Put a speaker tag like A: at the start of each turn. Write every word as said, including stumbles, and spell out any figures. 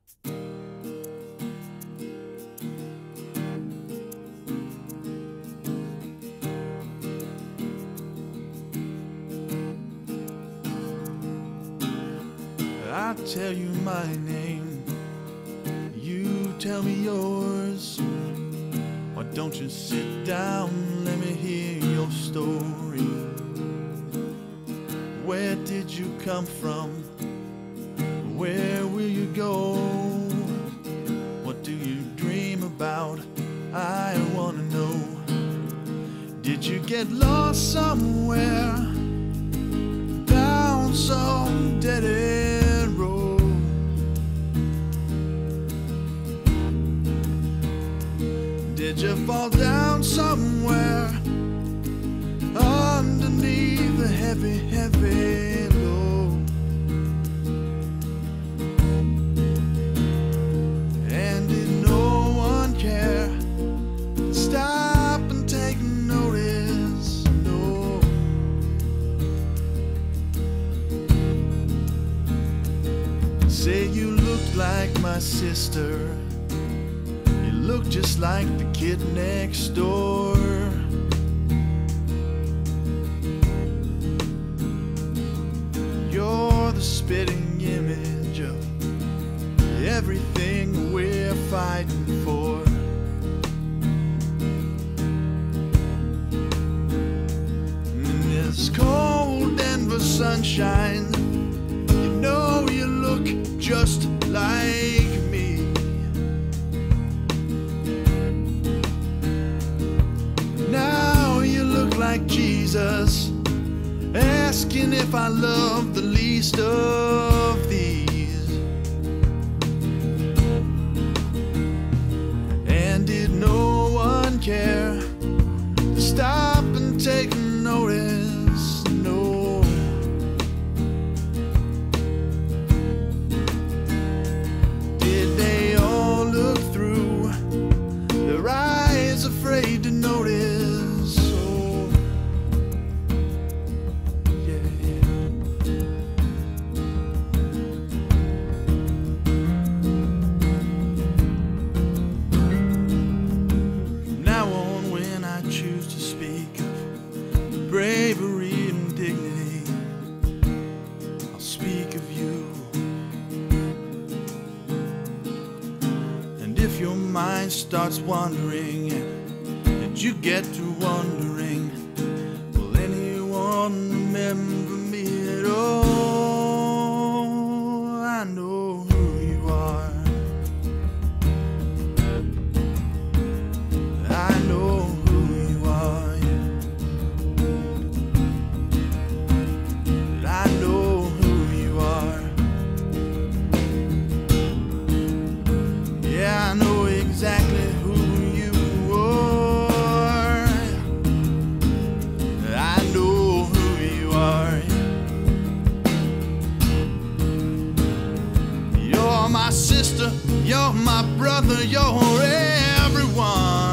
A: I tell you my name, you tell me yours. Why don't you sit down, let me hear your story. Where did you come from? Where will you go? What do you dream about? I wanna know. Did you get lost somewhere down some dead end road? Did you fall down somewhere underneath the heavy, heavy load? And did no one care to stop and take notice? No. Say you looked like my sister, you look just like the kid next door. You're the spitting image of everything we're fighting for. In this cold Denver sunshine, you know you look just like me. Now you look like Jesus, asking if I love the least of these. And did no one care to stop and take notice? No. Did they all look through their eyes, afraid to notice? Bravery and dignity, I'll speak of you. And if your mind starts wandering, and you get to wondering, will anyone remember me at all? I know who you are. I know who you are. I know exactly who you are. I know who you are. You're my sister, you're my brother, you're everyone.